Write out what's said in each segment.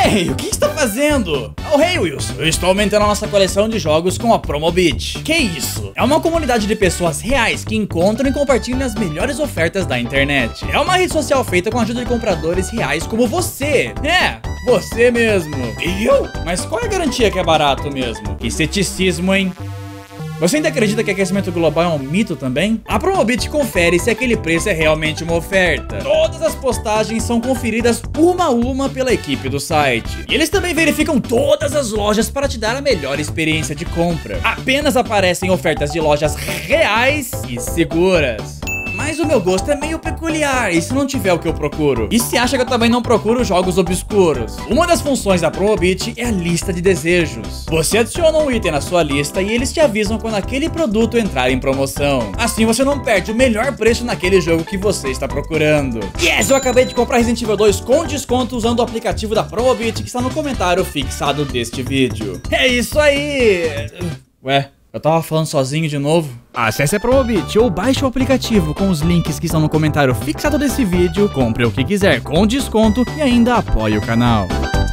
Ei, o que está fazendo? Oh, hey Wilson, eu estou aumentando a nossa coleção de jogos com a Promobit. Que isso? É uma comunidade de pessoas reais que encontram e compartilham as melhores ofertas da internet. É uma rede social feita com a ajuda de compradores reais como você. É, você mesmo. Eu? Mas qual é a garantia que é barato mesmo? Que ceticismo, hein? Você ainda acredita que aquecimento global é um mito também? A Promobit confere se aquele preço é realmente uma oferta. Todas as postagens são conferidas uma a uma pela equipe do site. E eles também verificam todas as lojas para te dar a melhor experiência de compra. Apenas aparecem ofertas de lojas reais e seguras. Mas o meu gosto é meio peculiar, e se não tiver o que eu procuro? E se acha que eu também não procuro jogos obscuros? Uma das funções da Promobit é a lista de desejos. Você adiciona um item na sua lista e eles te avisam quando aquele produto entrar em promoção. Assim você não perde o melhor preço naquele jogo que você está procurando. Yes, eu acabei de comprar Resident Evil 2 com desconto usando o aplicativo da Promobit que está no comentário fixado deste vídeo. É isso aí! Ué? Eu tava falando sozinho de novo? Acesse a Promobit ou baixe o aplicativo com os links que estão no comentário fixado desse vídeo, compre o que quiser com desconto e ainda apoie o canal.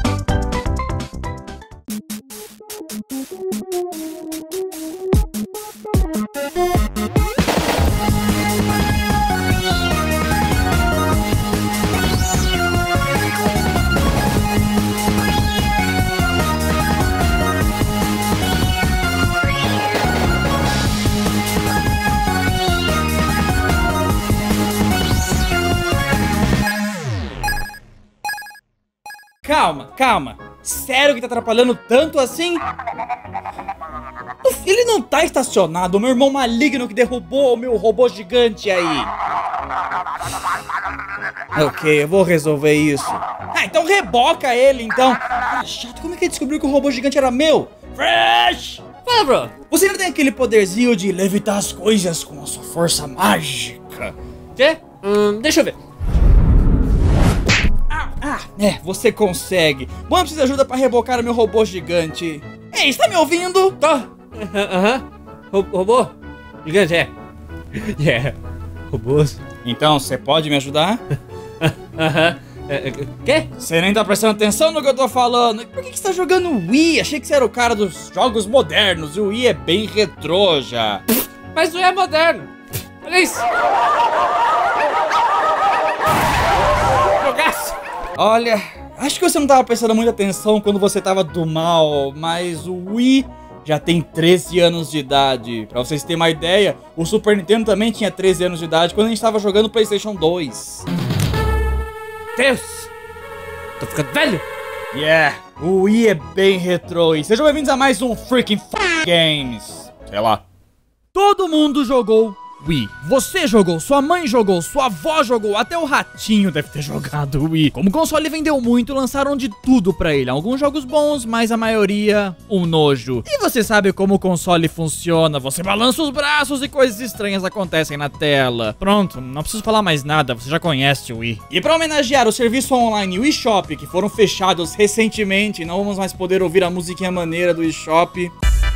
Calma. Sério que tá atrapalhando tanto assim? Ele não tá estacionado, o meu irmão maligno que derrubou o meu robô gigante aí. Ok, eu vou resolver isso. Ah, então reboca ele, então. Ah, chato, como é que ele descobriu que o robô gigante era meu? Fresh! Fala, bro. Você ainda tem aquele poderzinho de levitar as coisas com a sua força mágica? Quê? Deixa eu ver. Você consegue. Bom, eu preciso de ajuda pra rebocar o meu robô gigante. Ei, está me ouvindo? Tô. Robô? Gigante, é. Robôs. Então, você pode me ajudar? Quê? Você nem tá prestando atenção no que eu tô falando. Por que você tá jogando Wii? Achei que você era o cara dos jogos modernos. O Wii é bem retrô já. Mas não é moderno. Olha isso. Jogaço. Olha, acho que você não tava prestando muita atenção quando você tava do mal, mas o Wii já tem 13 anos de idade. Pra vocês terem uma ideia, o Super Nintendo também tinha 13 anos de idade quando a gente tava jogando PlayStation 2. Deus! Tô ficando velho? Yeah, o Wii é bem retrô e sejam bem-vindos a mais um Freaking Games. Sei lá. Todo mundo jogou Wii. Você jogou, sua mãe jogou, sua avó jogou, até o ratinho deve ter jogado Wii. Como o console vendeu muito, lançaram de tudo pra ele. Alguns jogos bons, mas a maioria um nojo. E você sabe como o console funciona. Você balança os braços e coisas estranhas acontecem na tela. Pronto, não preciso falar mais nada, você já conhece o Wii. E pra homenagear o serviço online Wii Shop, que foram fechados recentemente e não vamos mais poder ouvir a musiquinha maneira do Wii Shop,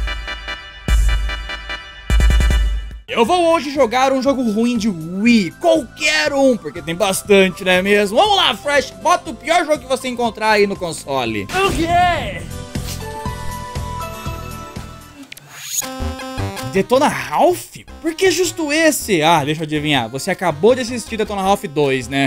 eu vou hoje jogar um jogo ruim de Wii, qualquer um, porque tem bastante, não é mesmo? Vamos lá, Fresh, bota o pior jogo que você encontrar aí no console. Ok! Detona Ralph? Por que justo esse? Ah, deixa eu adivinhar, você acabou de assistir Detona Ralph 2, né?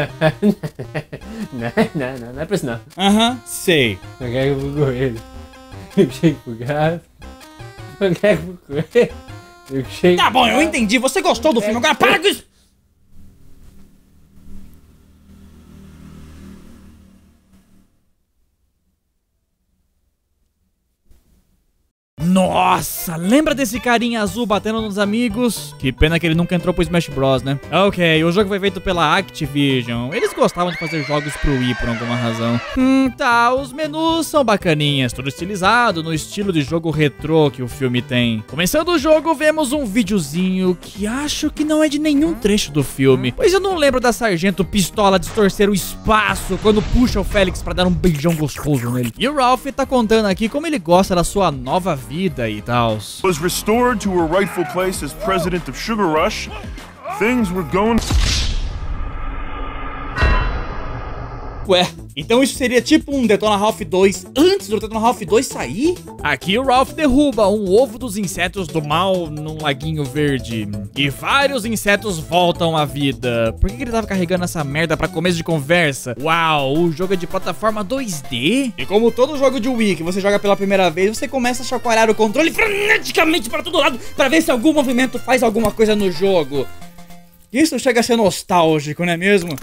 Não é pra isso não. Aham, sei. Eu quero que eu vou correr. Eu chego pro gato. Eu quero que eu vou correr. Tá bom, eu entendi. Você gostou do filme, agora para com isso! Nossa, lembra desse carinha azul batendo nos amigos? Que pena que ele nunca entrou pro Smash Bros, né? Ok, o jogo foi feito pela Activision. Eles gostavam de fazer jogos pro Wii por alguma razão. Tá, os menus são bacaninhas, tudo estilizado no estilo de jogo retrô que o filme tem. Começando o jogo, vemos um videozinho que acho que não é de nenhum trecho do filme, pois eu não lembro da Sargento Pistola distorcer o espaço quando puxa o Félix pra dar um beijão gostoso nele. E o Ralph tá contando aqui como ele gosta da sua nova vida e tal. Was restored to her rightful place as president of Sugar Rush. Things were going... Ué, então isso seria tipo um Detona Ralph 2 antes do Detona Ralph 2 sair? Aqui o Ralph derruba um ovo dos insetos do mal num laguinho verde. E vários insetos voltam à vida. Por que ele tava carregando essa merda pra começo de conversa? Uau, o jogo é de plataforma 2D? E como todo jogo de Wii que você joga pela primeira vez, você começa a chacoalhar o controle freneticamente para todo lado pra ver se algum movimento faz alguma coisa no jogo. Isso chega a ser nostálgico, não é mesmo?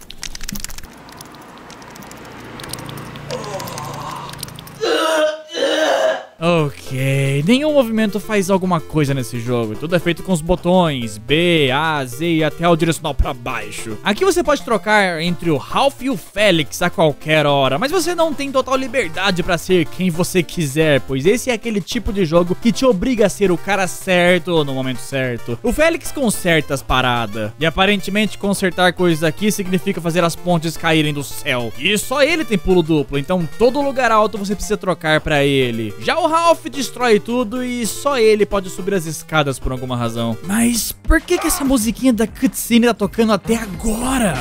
Ok, nenhum movimento faz alguma coisa nesse jogo. Tudo é feito com os botões B, A, Z e até o direcional pra baixo. Aqui você pode trocar entre o Ralph e o Felix a qualquer hora, mas você não tem total liberdade pra ser quem você quiser, pois esse é aquele tipo de jogo que te obriga a ser o cara certo no momento certo. O Felix conserta as paradas, e aparentemente consertar coisas aqui significa fazer as pontes caírem do céu. E só ele tem pulo duplo, então todo lugar alto você precisa trocar pra ele. Já o Ralph destrói tudo e só ele pode subir as escadas por alguma razão. Mas por que essa musiquinha da cutscene tá tocando até agora?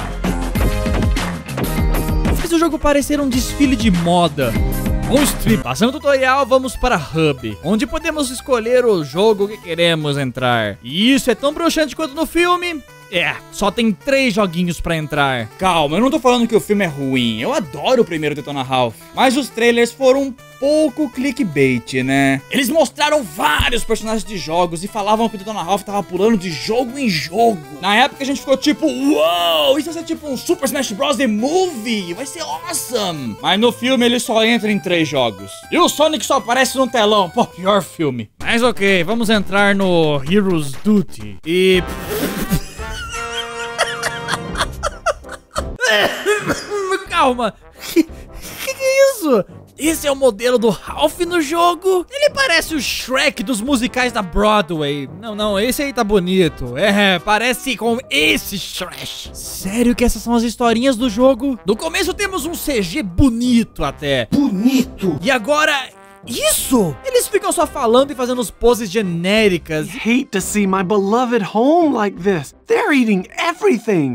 Faz o jogo parecer um desfile de moda. Um strip. Passando o tutorial, vamos para Hub, onde podemos escolher o jogo que queremos entrar. E isso é tão broxante quanto no filme? É, só tem 3 joguinhos pra entrar. Calma, eu não tô falando que o filme é ruim. Eu adoro o primeiro Detona Ralph. Mas os trailers foram um pouco clickbait, né? Eles mostraram vários personagens de jogos e falavam que o Detona Ralph tava pulando de jogo em jogo. Na época a gente ficou tipo, uou, isso vai ser tipo um Super Smash Bros. The Movie. Vai ser awesome. Mas no filme ele só entra em 3 jogos. E o Sonic só aparece no telão. Pô, pior filme. Mas ok, vamos entrar no Heroes Duty. E... Calma, que é isso? Esse é o modelo do Ralph no jogo? Ele parece o Shrek dos musicais da Broadway. Não, esse aí tá bonito. É, parece com esse Shrek. Sério que essas são as historinhas do jogo? No começo temos um CG bonito até. Bonito! E agora... isso! Eles ficam só falando e fazendo as poses genéricas. Hate to see my beloved home like this. They're eating everything.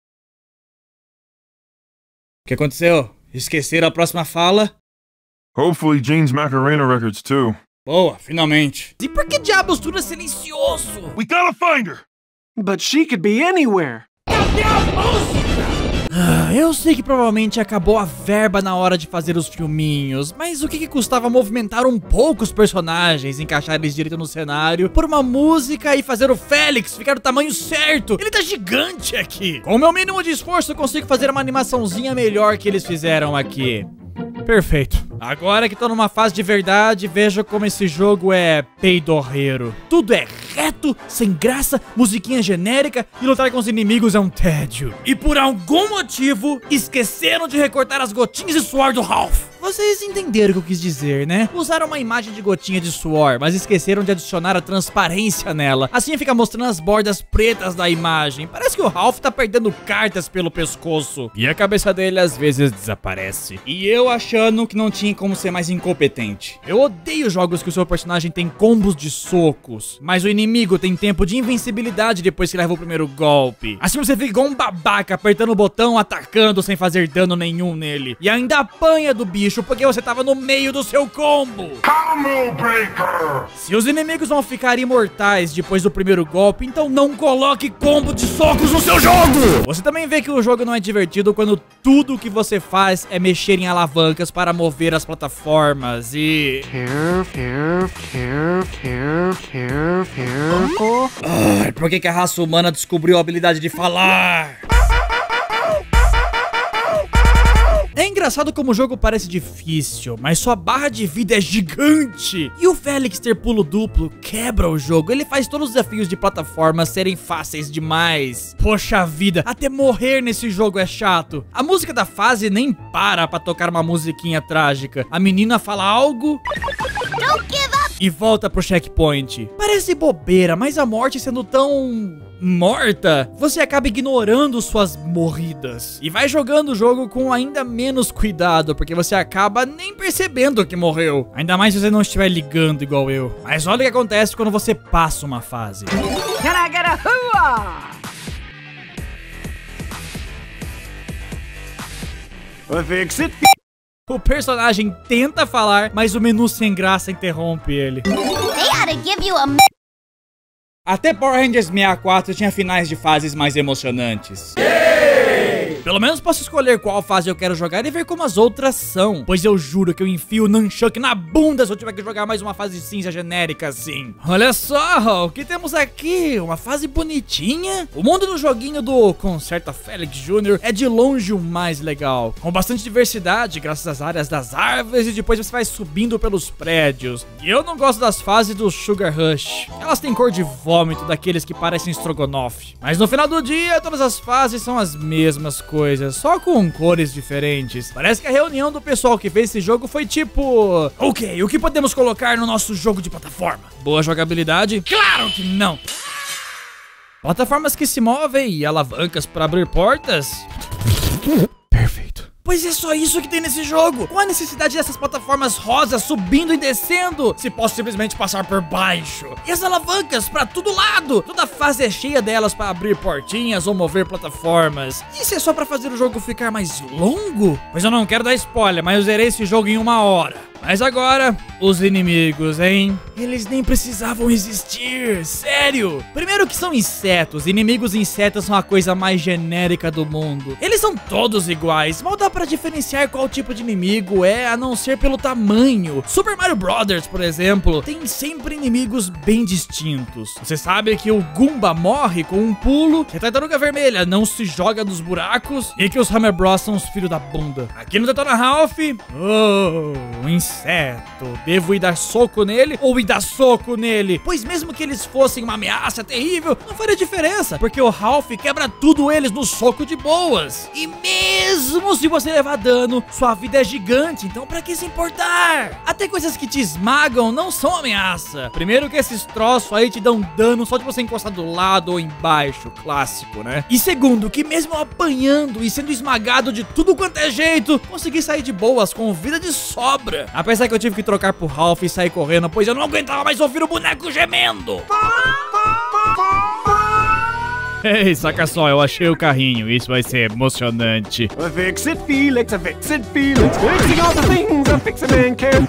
O que aconteceu? Esqueceram a próxima fala? Hopefully Jane's Macarena records too. Boa, finalmente. E por que diabos tudo é silencioso? We gotta find her! But she could be anywhere. Cadê a música? Eu sei que provavelmente acabou a verba na hora de fazer os filminhos, mas o que custava movimentar um pouco os personagens, encaixar eles direito no cenário, por uma música e fazer o Felix ficar do tamanho certo? Ele tá gigante aqui. Com o meu mínimo de esforço eu consigo fazer uma animaçãozinha melhor que eles fizeram aqui. Perfeito. Agora que tô numa fase de verdade, veja como esse jogo é peidorreiro. Tudo é reto, sem graça, musiquinha genérica e lutar com os inimigos é um tédio. E por algum motivo, esqueceram de recortar as gotinhas de suor do Ralph. Vocês entenderam o que eu quis dizer, né? Usaram uma imagem de gotinha de suor, mas esqueceram de adicionar a transparência nela. Assim fica mostrando as bordas pretas da imagem. Parece que o Ralph tá perdendo cartas pelo pescoço. E a cabeça dele às vezes desaparece. E eu achando que não tinha como ser mais incompetente. Eu odeio jogos que o seu personagem tem combos de socos, mas o inimigo tem tempo de invencibilidade depois que leva o primeiro golpe. Assim você fica igual um babaca apertando o botão, atacando sem fazer dano nenhum nele. E ainda apanha do bicho porque você tava no meio do seu combo. Combo Breaker! Se os inimigos vão ficar imortais depois do primeiro golpe, então não coloque combo de socos no seu jogo! Você também vê que o jogo não é divertido quando tudo que você faz é mexer em alavancas para mover as plataformas e... Careful. Por que a raça humana descobriu a habilidade de falar? É engraçado como o jogo parece difícil, mas sua barra de vida é gigante. E o Felix ter pulo duplo quebra o jogo. Ele faz todos os desafios de plataforma serem fáceis demais. Poxa vida, até morrer nesse jogo é chato. A música da fase nem para pra tocar uma musiquinha trágica. A menina fala algo... e volta pro checkpoint. Parece bobeira, mas a morte sendo tão... morta, você acaba ignorando suas morridas. E vai jogando o jogo com ainda menos cuidado, porque você acaba nem percebendo que morreu. Ainda mais se você não estiver ligando igual eu. Mas olha o que acontece quando você passa uma fase. Can I get a hooah? Fix-it. O personagem tenta falar, mas o menu sem graça interrompe ele. They ought to give you a Até Power Rangers 64 tinha finais de fases mais emocionantes. Pelo menos posso escolher qual fase eu quero jogar e ver como as outras são. Pois eu juro que eu enfio o Nunchuck na bunda se eu tiver que jogar mais uma fase cinza genérica assim. Olha só, o que temos aqui? Uma fase bonitinha. O mundo do joguinho do Concerta Félix Jr. é de longe o mais legal. Com bastante diversidade, graças às áreas das árvores, e depois você vai subindo pelos prédios. E eu não gosto das fases do Sugar Rush. Elas têm cor de vômito, daqueles que parecem estrogonofe. Mas no final do dia, todas as fases são as mesmas coisas, só com cores diferentes. Parece que a reunião do pessoal que fez esse jogo foi tipo... Ok, o que podemos colocar no nosso jogo de plataforma? Boa jogabilidade? Claro que não! Plataformas que se movem e alavancas para abrir portas? Perfeito. Pois é só isso que tem nesse jogo. Qual a necessidade dessas plataformas rosas subindo e descendo, se posso simplesmente passar por baixo? E as alavancas pra todo lado? Toda fase é cheia delas pra abrir portinhas ou mover plataformas. Isso é só pra fazer o jogo ficar mais longo? Pois eu não quero dar spoiler, mas eu zerei esse jogo em 1 hora. Mas agora, os inimigos, hein? Eles nem precisavam existir, sério! Primeiro que são insetos, inimigos insetos são a coisa mais genérica do mundo. Eles são todos iguais, mal dá pra diferenciar qual tipo de inimigo é, a não ser pelo tamanho. Super Mario Bros, por exemplo, tem sempre inimigos bem distintos. Você sabe que o Goomba morre com um pulo, que a Tartaruga Vermelha não se joga dos buracos, e que os Hammer Bros são os filhos da bunda. Aqui no Detona Ralph, inseto. Devo ir dar soco nele ou ir dar soco nele? Pois mesmo que eles fossem uma ameaça terrível, não faria diferença, porque o Ralph quebra tudo eles no soco de boas. E mesmo se você levar dano, sua vida é gigante, então pra que se importar? Até coisas que te esmagam não são ameaça. Primeiro que esses troços aí te dão dano só de você encostar do lado ou embaixo, clássico, né? E segundo, que mesmo apanhando e sendo esmagado de tudo quanto é jeito, consegui sair de boas com vida de sobra. Apesar que eu tive que trocar pro Ralph e sair correndo, pois eu não aguentava mais ouvir o boneco gemendo. Ei, saca só, eu achei o carrinho, isso vai ser emocionante. Fix-it, Felix, fix-it, Felix. Fixing all the things a fix-a-man can.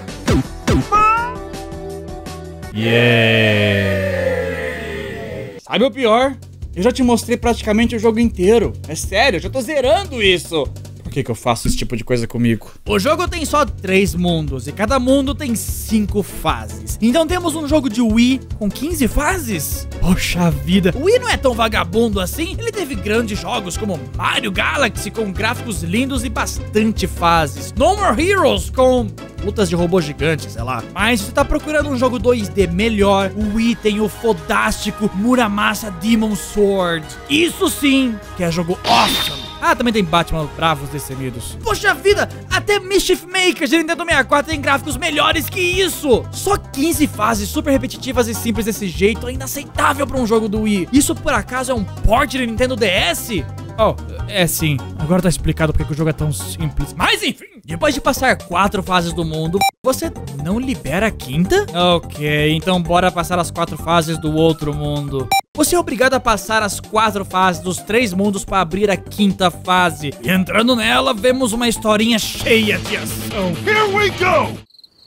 Yeah! Sabe o pior? Eu já te mostrei praticamente o jogo inteiro. É sério, eu já tô zerando isso. Por que eu faço esse tipo de coisa comigo? O jogo tem só 3 mundos e cada mundo tem 5 fases. Então temos um jogo de Wii com 15 fases? Poxa vida, o Wii não é tão vagabundo assim. Ele teve grandes jogos como Mario Galaxy com gráficos lindos e bastante fases. No More Heroes com lutas de robô gigante, sei lá. Mas se você tá procurando um jogo 2D melhor, o Wii tem o fodástico Muramasa Demon Sword. Isso sim que é jogo awesome. Ah, também tem Batman Bravos Destemidos. Poxa vida, até Mischief Makers de Nintendo 64 tem gráficos melhores que isso. Só 15 fases super repetitivas e simples desse jeito, ainda aceitável pra um jogo do Wii. Isso por acaso é um port de Nintendo DS? Oh, é sim. Agora tá explicado porque o jogo é tão simples. Mas enfim, depois de passar 4 fases do mundo, você não libera a 5ª? Ok, então bora passar as 4 fases do outro mundo. Você é obrigado a passar as 4 fases dos 3 mundos para abrir a 5ª fase. E entrando nela, vemos uma historinha cheia de ação. Here we go!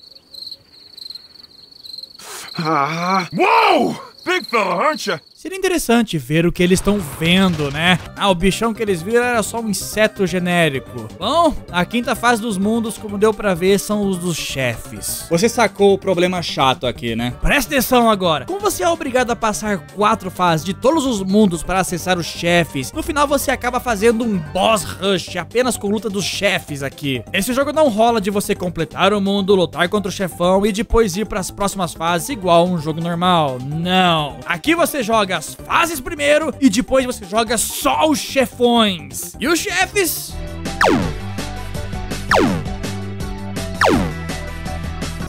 Whoa! Big fella, aren't you? Seria interessante ver o que eles estão vendo, né? Ah, o bichão que eles viram era só um inseto genérico. Bom, a 5ª fase dos mundos, como deu pra ver, são os dos chefes. Você sacou o problema chato aqui, né? Presta atenção agora. Como você é obrigado a passar 4 fases de todos os mundos para acessar os chefes, no final você acaba fazendo um boss rush apenas com luta dos chefes aqui. Esse jogo não rola de você completar o mundo, lutar contra o chefão e depois ir para as próximas fases igual um jogo normal. Não. Aqui você joga as fases primeiro e depois você joga só os chefões. E os chefes?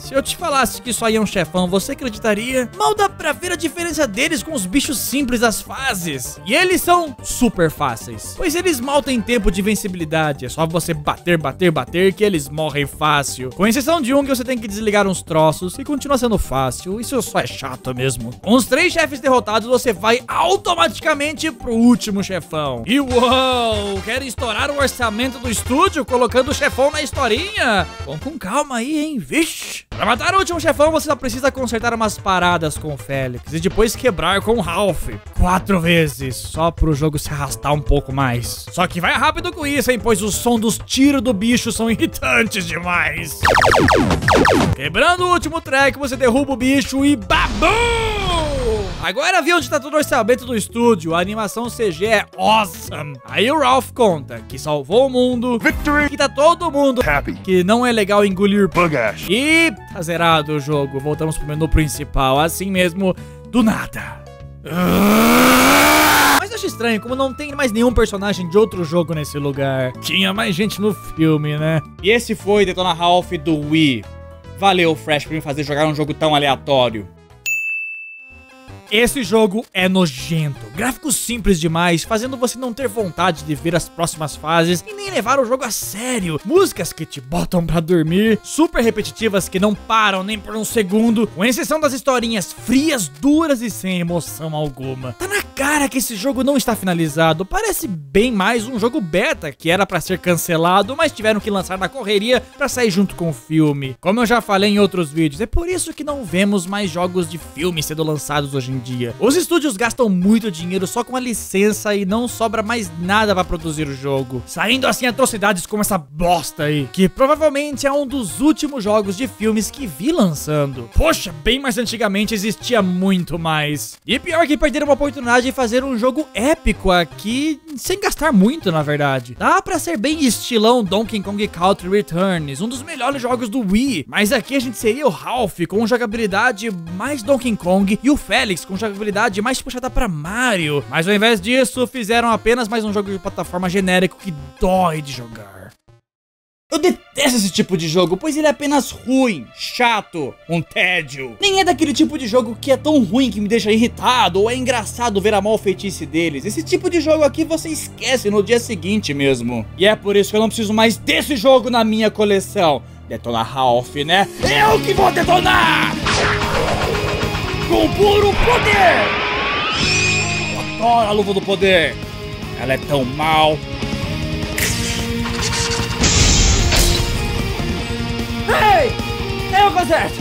Se eu te falasse que isso aí é um chefão, você acreditaria? Mal dá pra ver a diferença deles com os bichos simples das fases. E eles são super fáceis, pois eles mal têm tempo de invencibilidade. É só você bater que eles morrem fácil. Com exceção de um que você tem que desligar uns troços e continua sendo fácil. Isso só é chato mesmo. Com os 3 chefes derrotados, você vai automaticamente pro último chefão. E uou, querem estourar o orçamento do estúdio colocando o chefão na historinha? Vamos com calma aí, hein? Vixe. Pra matar o último chefão, você só precisa consertar umas paradas com o Felix e depois quebrar com o Ralph 4 vezes, só pro jogo se arrastar um pouco mais. Só que vai rápido com isso, hein? Pois o som dos tiros do bicho são irritantes demais. Quebrando o último track, você derruba o bicho e babum! Agora viu onde tá todo o orçamento do estúdio, a animação CG é awesome. Aí o Ralph conta que salvou o mundo, Victory! que tá todo mundo Happy. que não é legal engolir Bugash. e tá zerado o jogo. Voltamos pro menu principal, assim mesmo, do nada. Mas eu acho estranho como não tem mais nenhum personagem de outro jogo nesse lugar. Tinha mais gente no filme, né? E esse foi Detona Ralph do Wii. Valeu, Fresh, por me fazer jogar um jogo tão aleatório. Esse jogo é nojento, gráficos simples demais, fazendo você não ter vontade de ver as próximas fases e nem levar o jogo a sério. Músicas que te botam pra dormir, super repetitivas que não param nem por um segundo, com exceção das historinhas frias, duras e sem emoção alguma. Tá na cara que esse jogo não está finalizado, parece bem mais um jogo beta que era pra ser cancelado, mas tiveram que lançar na correria pra sair junto com o filme. Como eu já falei em outros vídeos, é por isso que não vemos mais jogos de filme sendo lançados hoje em dia. Os estúdios gastam muito dinheiro só com a licença e não sobra mais nada pra produzir o jogo, saindo assim atrocidades como essa bosta aí, que provavelmente é um dos últimos jogos de filmes que vi lançando. Poxa, bem mais antigamente existia muito mais. E pior que perderam uma oportunidade de fazer um jogo épico aqui, sem gastar muito na verdade. Dá pra ser bem estilão Donkey Kong Country Returns, um dos melhores jogos do Wii, mas aqui a gente seria o Ralph com jogabilidade mais Donkey Kong e o Felix com jogabilidade mais puxada pra Mario. Mas ao invés disso, fizeram apenas mais um jogo de plataforma genérico que dói de jogar. Eu detesto esse tipo de jogo, pois ele é apenas ruim, chato, um tédio. Nem é daquele tipo de jogo que é tão ruim que me deixa irritado ou é engraçado ver a malfeitice deles. Esse tipo de jogo aqui você esquece no dia seguinte mesmo. E é por isso que eu não preciso mais desse jogo na minha coleção. Detona Ralph, né? Eu que vou detonar! Com puro poder! Eu adoro a luva do poder. Ela é tão mal. Ei! Eu conserto!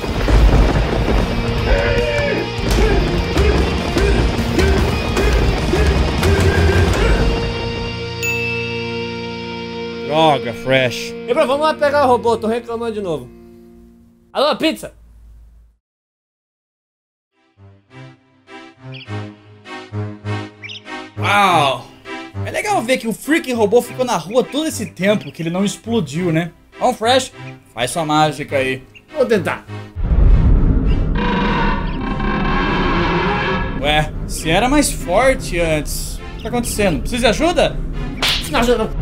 Droga, Fresh. E vamos lá pegar o robô, tô reclamando de novo. Alô, pizza! Uau! É legal ver que o freaking robô ficou na rua todo esse tempo, que ele não explodiu, né? Vamos, Fresh, faz sua mágica aí. Vou tentar. Ué, se era mais forte antes. O que tá acontecendo? Precisa de ajuda? Não ajuda não.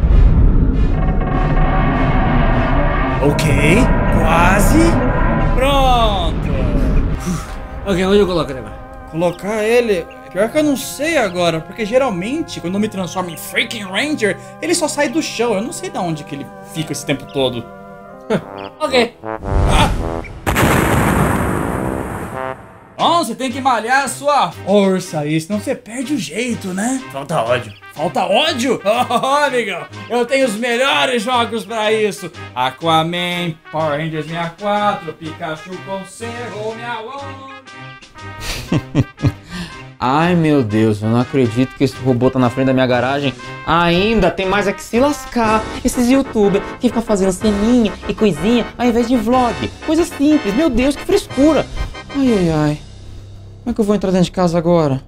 Ok, quase. Pronto. Ok, onde eu coloco ele agora? Colocar ele... Pior que eu não sei agora, porque geralmente quando eu me transformo em freaking Ranger, ele só sai do chão. Eu não sei de onde que ele fica esse tempo todo. Ok. Bom, você tem que malhar a sua força aí, senão você perde o jeito, né? Falta ódio. Falta ódio? Oh, amigão, eu tenho os melhores jogos pra isso. Aquaman, Power Rangers 64, Pikachu com Cerro, Ai meu Deus, eu não acredito que esse robô tá na frente da minha garagem. Ainda tem mais é que se lascar. Esses youtubers que ficam fazendo ceninha e coisinha ao invés de vlog. Coisa simples, meu Deus, que frescura. Ai, ai, ai. Como é que eu vou entrar dentro de casa agora?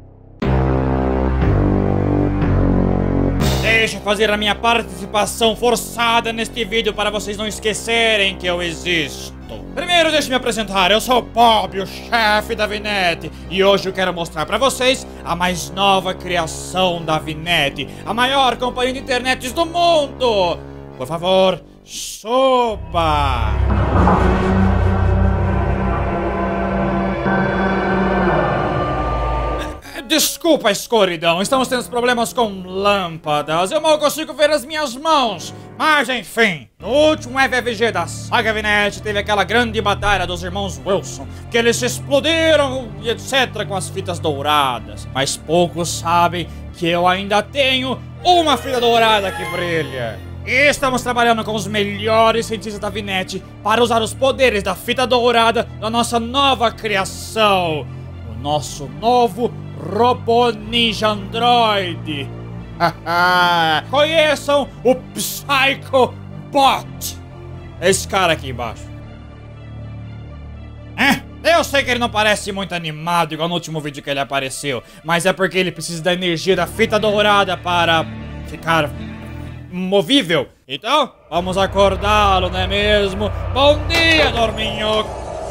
Deixa eu fazer a minha participação forçada neste vídeo para vocês não esquecerem que eu existo. Primeiro, deixa eu me apresentar. Eu sou o Bob, o chefe da VNet. E hoje eu quero mostrar pra vocês a mais nova criação da VNet, a maior companhia de internet do mundo. Por favor, sopa! Desculpa, escuridão. Estamos tendo problemas com lâmpadas. Eu mal consigo ver as minhas mãos. Mas enfim, no último FFG da Saga VNet teve aquela grande batalha dos irmãos Wilson, que eles se explodiram e etc. com as fitas douradas. Mas poucos sabem que eu ainda tenho uma fita dourada que brilha. E estamos trabalhando com os melhores cientistas da VNet para usar os poderes da fita dourada na nossa nova criação. O nosso novo Robô Ninja Android. Conheçam o Psycho Bot. Esse cara aqui embaixo. Eu sei que ele não parece muito animado igual no último vídeo que ele apareceu, mas é porque ele precisa da energia da fita dourada para ficar movível. Então, vamos acordá-lo, não é mesmo? Bom dia, Dorminho.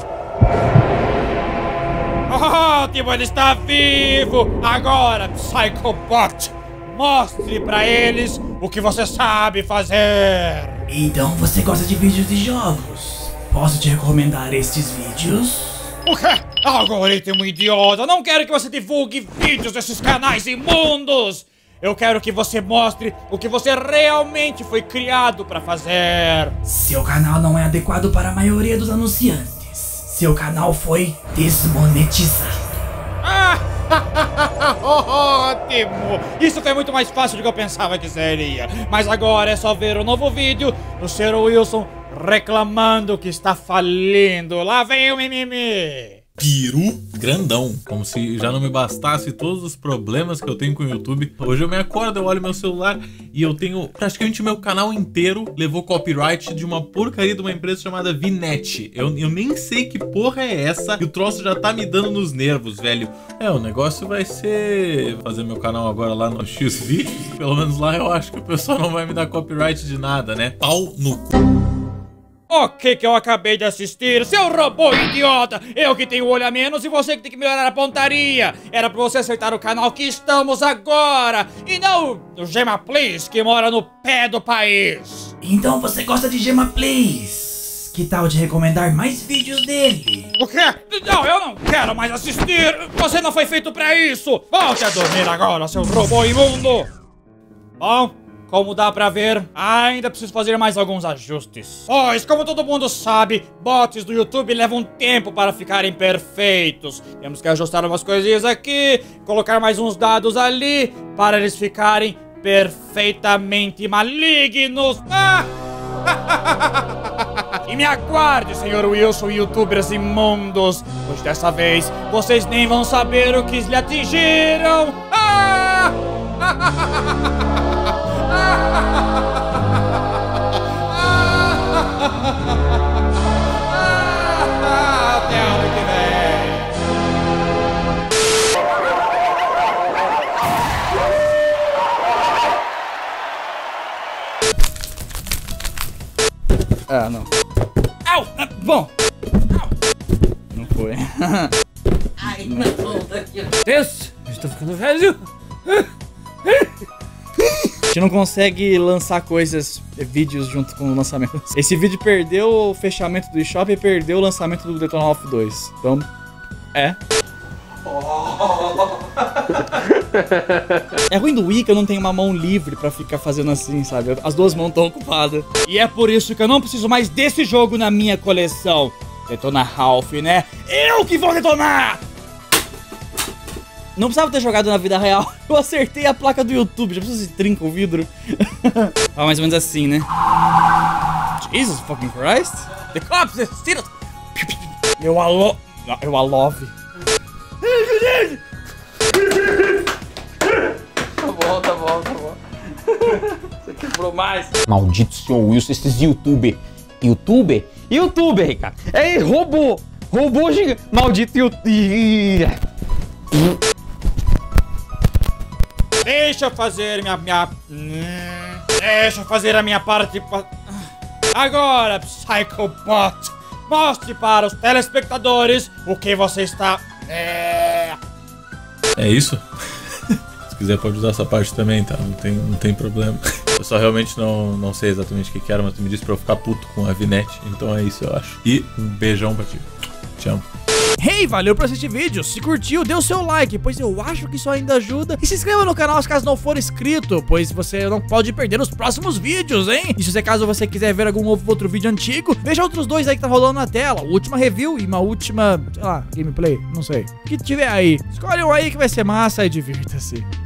Ótimo, ele está vivo! Agora, Psychobot, mostre pra eles o que você sabe fazer! Então você gosta de vídeos de jogos? Posso te recomendar estes vídeos? O quê? Algoritmo idiota! Não quero que você divulgue vídeos desses canais imundos! Eu quero que você mostre o que você realmente foi criado pra fazer! Seu canal não é adequado para a maioria dos anunciantes. Seu canal foi desmonetizado. Ótimo! Isso foi muito mais fácil do que eu pensava que seria. Mas agora é só ver o novo vídeo do Sr. Wilson reclamando que está falindo. Lá vem o mimimi! Peru grandão, como se já não me bastasse todos os problemas que eu tenho com o YouTube. Hoje eu me acordo, eu olho meu celular e eu tenho praticamente meu canal inteiro levou copyright de uma porcaria de uma empresa chamada VNet. Eu nem sei que porra é essa e o troço já tá me dando nos nervos, velho. O negócio vai ser fazer meu canal agora lá no Xvideos. Pelo menos lá eu acho que o pessoal não vai me dar copyright de nada, né? Pau no cu. O que eu acabei de assistir? Seu robô idiota! Eu que tenho o olho a menos e você que tem que melhorar a pontaria! Era pra você acertar o canal que estamos agora! E não o Gema Please, que mora no pé do país! Então você gosta de Gema Please? Que tal de recomendar mais vídeos dele? O quê? Não, eu não quero mais assistir! Você não foi feito pra isso! Volte a dormir agora, seu robô imundo! Bom, como dá pra ver, ainda preciso fazer mais alguns ajustes. Pois, como todo mundo sabe, bots do YouTube levam tempo para ficarem perfeitos. Temos que ajustar umas coisinhas aqui, colocar mais uns dados ali, para eles ficarem perfeitamente malignos. E me aguarde, Sr. Wilson e youtubers imundos, pois dessa vez vocês nem vão saber o que lhe atingiram. Até ano que vem. Não. Au! Bom. Au. Não foi. Ai, na ponta aqui. Deus, eu estou ficando velho. A gente não consegue lançar vídeos junto com o lançamento. Esse vídeo perdeu o fechamento do eShop e perdeu o lançamento do Detona Ralph 2. Então, É ruim do Wii que eu não tenho uma mão livre pra ficar fazendo assim, sabe? As duas mãos estão ocupadas. E é por isso que eu não preciso mais desse jogo na minha coleção. Detona Ralph, né? Eu que vou detonar! Não precisava ter jogado na vida real. Eu acertei a placa do YouTube. Já precisa se trinca o vidro. Mais ou menos assim, né? Jesus fucking Christ. The cops, the steelers. Eu love. Tá bom. Você quebrou mais. Maldito Sr. Wilson, esses YouTuber, cara. É robô gigante. Maldito YouTube. Deixa eu fazer Deixa eu fazer a minha parte. Agora, Psychobot, mostre para os telespectadores o que você está... É isso? Se quiser pode usar essa parte também, tá? Não tem problema. Eu só realmente não sei exatamente o que era, mas tu me disse pra eu ficar puto com a VNet. Então é isso, eu acho. E um beijão pra ti. Te amo. Hey, valeu por assistir vídeo. Se curtiu, dê o seu like, pois eu acho que isso ainda ajuda. E se inscreva no canal caso não for inscrito, pois você não pode perder os próximos vídeos, hein? E se caso você quiser ver algum outro vídeo antigo, veja outros dois aí que tá rolando na tela. Última review e uma última, sei lá, gameplay, não sei. O que tiver aí. Escolhe um aí que vai ser massa e divirta-se.